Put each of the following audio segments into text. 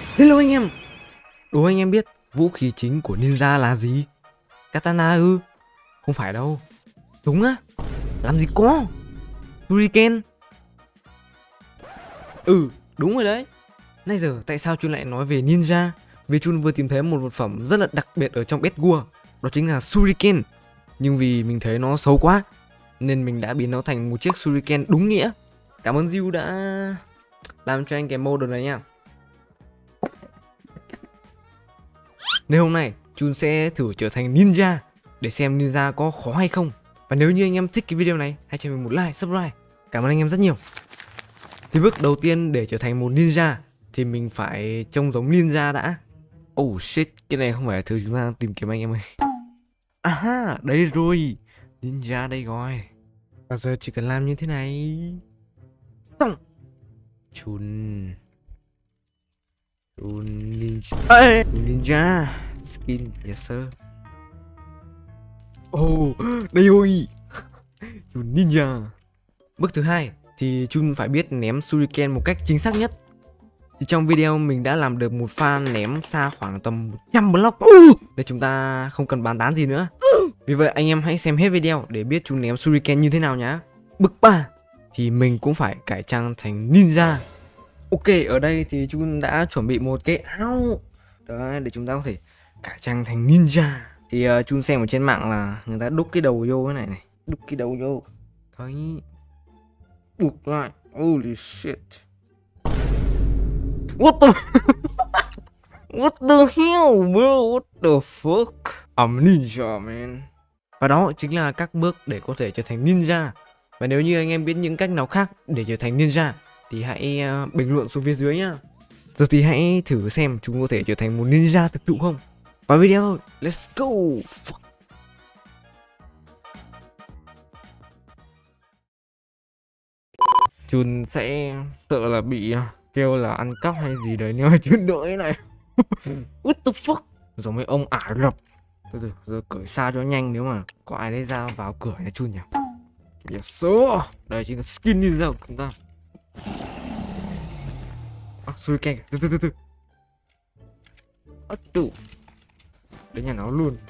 Hello anh em. Đố anh em biết vũ khí chính của ninja là gì? Katana ư? Không phải đâu. Súng á? Làm gì có. Shuriken. Đúng rồi đấy. Nãy giờ tại sao Chun lại nói về ninja? Vì Chun vừa tìm thấy một vật phẩm rất là đặc biệt ở trong Bedwars. Đó chính là Shuriken. Nhưng vì mình thấy nó xấu quá nên mình đã biến nó thành một chiếc Shuriken đúng nghĩa. Cảm ơn Diu đã làm cho anh cái model này nha. Nên hôm nay Chun sẽ thử trở thành ninja để xem ninja có khó hay không. Và nếu như anh em thích cái video này, hãy cho mình một like, subscribe. Cảm ơn anh em rất nhiều. Thì bước đầu tiên để trở thành một ninja thì mình phải trông giống ninja đã. Oh shit, cái này không phải là thứ chúng ta tìm kiếm anh em ơi. À, đây rồi. Ninja đây rồi. Bây giờ chỉ cần làm như thế này. Xong. Chun ninja. Ninja skin, yes sir. Oh, đây rồi. Chun ninja. Bước thứ hai thì Chun phải biết ném shuriken một cách chính xác nhất. Thì trong video mình đã làm được một pha ném xa khoảng tầm 100 block để chúng ta không cần bàn tán gì nữa. Vì vậy anh em hãy xem hết video để biết Chun ném shuriken như thế nào nhá. Bước 3 thì mình cũng phải cải trang thành ninja. Ok, ở đây thì Chun đã chuẩn bị một cái áo đấy để chúng ta có thể cải trang thành ninja. Thì Chun xem ở trên mạng là người ta đúc cái đầu vô cái này, đúc cái đầu vô, thấy buộc lại. Holy shit, what the what the hell bro, what the fuck, I'm ninja man. Và đó chính là các bước để có thể trở thành ninja. Và nếu như anh em biết những cách nào khác để trở thành ninja thì hãy bình luận xuống phía dưới nhá. Rồi thì hãy thử xem chúng có thể trở thành một ninja thực thụ không. Vào video thôi, let's go. Fuck. Chun sẽ sợ là bị kêu là ăn cắp hay gì đấy nếu mà Chun đợi cái này. What the fuck, giống mấy ông Ả Rập. Từ từ, giờ cởi xa cho nhanh nếu mà có ai đấy ra vào cửa nhà Chun nhỉ. Yes sir. Đây chính là skin ninja của chúng ta. Shuriken kìa, từ. Đủ. Đến nhà nó luôn.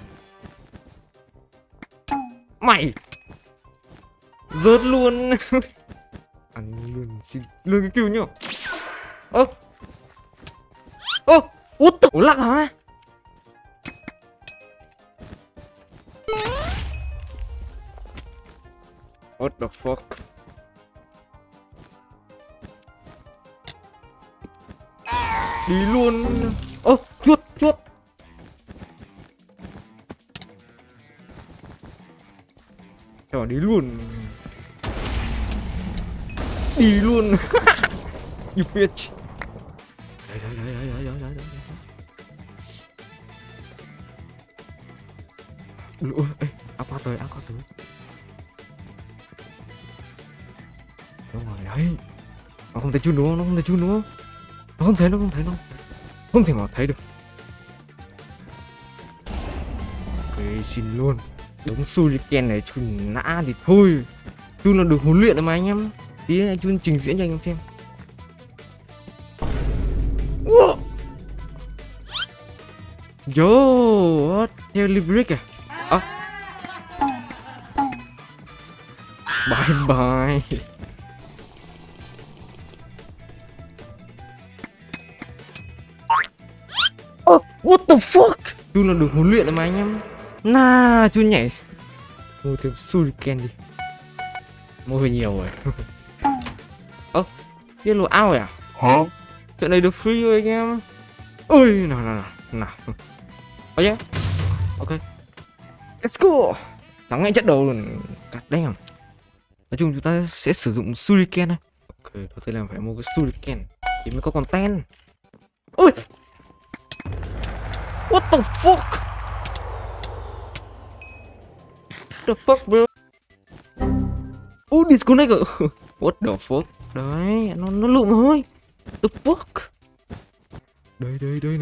Mày rớt luôn. Ăn luôn, xin luôn cái kêu nhá. What the lắc hả? What the fuck. Đi luôn. Chuột. Cho đi luôn. Đi luôn. You bitch. Đấy. Ôi, áo qua tới. Đúng rồi đấy. Nó không thấy Chun đúng không? Nó không thấy. Không thể mà thấy được. Ok, xin luôn. Đúng shuriken này Chun nã thì thôi. Chun là được huấn luyện rồi mà anh em. Tí này Chun trình diễn cho anh em xem. Yo, theo Librick à? Bye. What the fuck? Chun là được huấn luyện rồi mà anh em. Chun nhảy. Mua thêm shuriken đi. Mua hơi nhiều rồi. Cái lô ao à? Hả? Chuyện này được free rồi anh em. Ôi, nào. Yeah. Ok. Let's go. Thắng ngay trận đầu luôn. Cắt đấy hả? Nói chung chúng ta sẽ sử dụng shuriken thôi. Ok, đầu tiên là phải mua cái shuriken thì mới có content. Ôi. What the fuck? The fuck bro? Disconnect rồi. What the fuck? Đấy, nó lụm thôi. The fuck? Đây.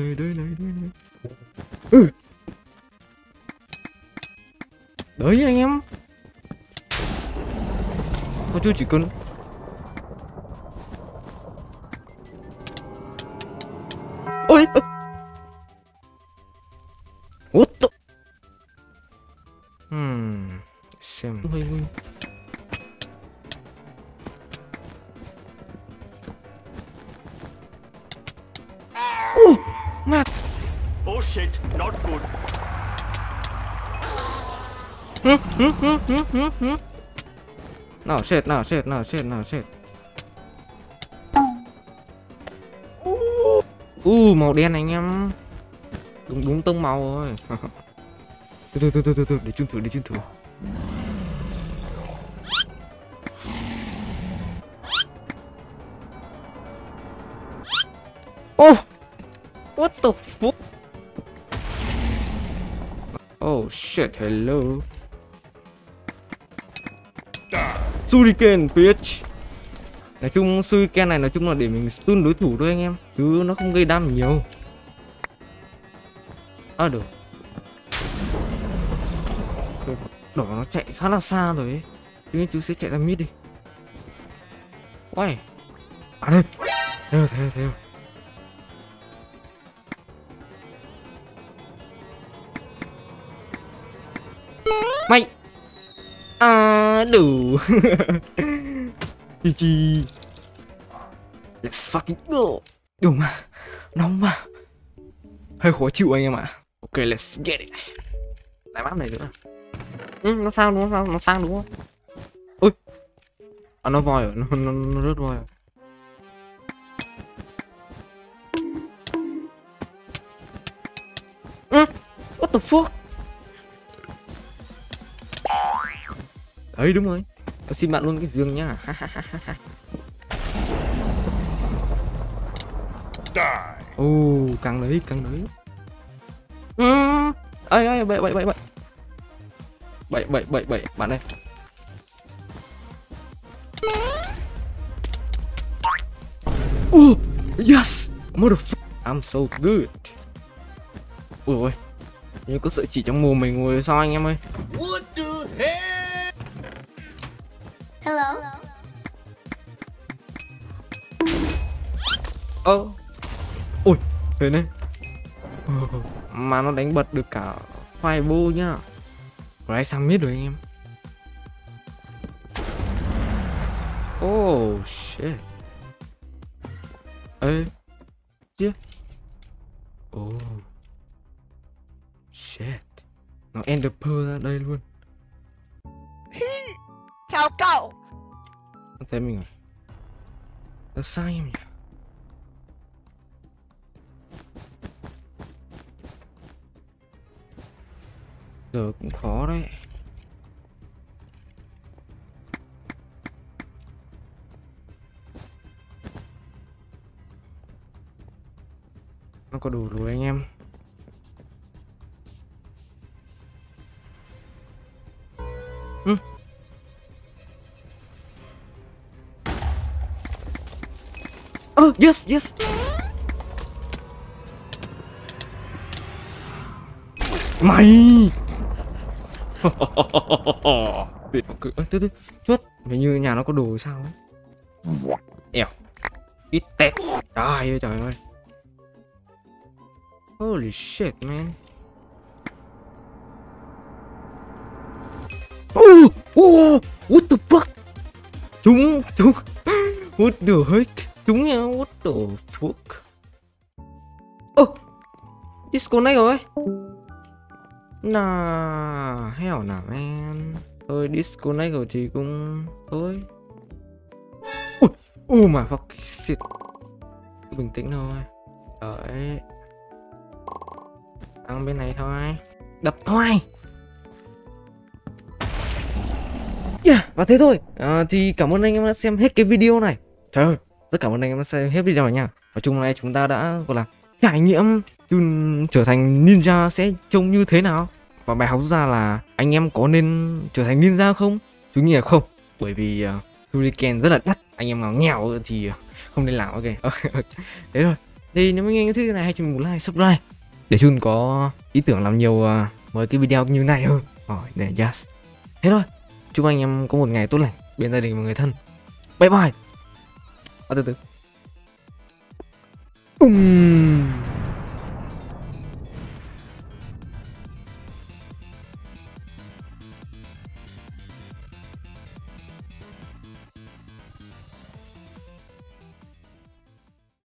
Đấy anh em. Tôi chưa chỉ cần. Ôi. What the... Xem hơi nguy. Ngạt. Oh shit, not good. Nào shit, nào shit, nào shit, nào shit. Màu đen anh em. Đúng tông màu rồi. Từ để chung thử, Oh, what the fuck? Oh shit, hello. Shuriken bitch. Nói chung Shuriken này nói chung là để mình stun đối thủ thôi anh em, chứ nó không gây đam nhiều. Được. Đỏ nó chạy khá là xa rồi ấy. Chứ chú sẽ chạy ra mid đi. Uầy. Đây. Theo. Mày. Đủ. GG. Let's fucking go. Đủ mà. Nóng mà. Hơi khó chịu anh em ạ. Ok, let's get it. Lại map này nữa. Nó sang đúng không? Nó sang đúng không? Ui. Nó voi rồi, nó rớt voi rồi. What the fuck? Đấy đúng rồi. Tôi xin bạn luôn cái giường nhá. Càng đấy. Ơi bậy bạn đây. Yes, motherfucker, I'm so good. Ôi, như có sợi chỉ trong mồm mình ngồi sao anh em ơi. What the hell? Hello. Ôi, thế này. Mà nó đánh bật được cả fireball nhá. Rồi sang mid rồi anh em. Oh shit. Ê. Chứ. Oh shit. Nó ender pearl ra đây luôn. Chào cậu. Nó thấy mình rồi. Nó sai em nhỉ. Giờ cũng khó đấy. Nó có đủ rồi anh em. Yes. Mày. Biệt cửa tức chuốt. Hình như nhà nó có đồ hay sao ấy. Ẻo. Ít tẹt. Trời ơi. Holy shit man. What the fuck. Chúng. What the heck. Chúng nha. What the fuck. Disconnect rồi. Nah, hell nah man. Thôi disconnect rồi thì cũng thôi. Oh my fucking shit. Cứ bình tĩnh thôi. Đấy. Đang bên này thôi. Đập thôi. Yeah, và thế thôi. Thì cảm ơn anh em đã xem hết cái video này. Trời ơi, rất cảm ơn anh em đã xem hết video này nha. Nói chung là chúng ta đã gọi là trải nghiệm Jun trở thành ninja sẽ trông như thế nào. Và bài học ra là anh em có nên trở thành ninja không? Chú nghĩ là không. Bởi vì Shuriken rất là đắt. Anh em nào nghèo thì không nên làm. Ok. Thế rồi. Thì nếu anh em thích cái này hãy cho mình một like, subscribe để Jun có ý tưởng làm nhiều mấy cái video như này hơn. Để yes. Thế thôi. Chúc anh em có một ngày tốt lành bên gia đình và người thân. Bye bye. Từ từ.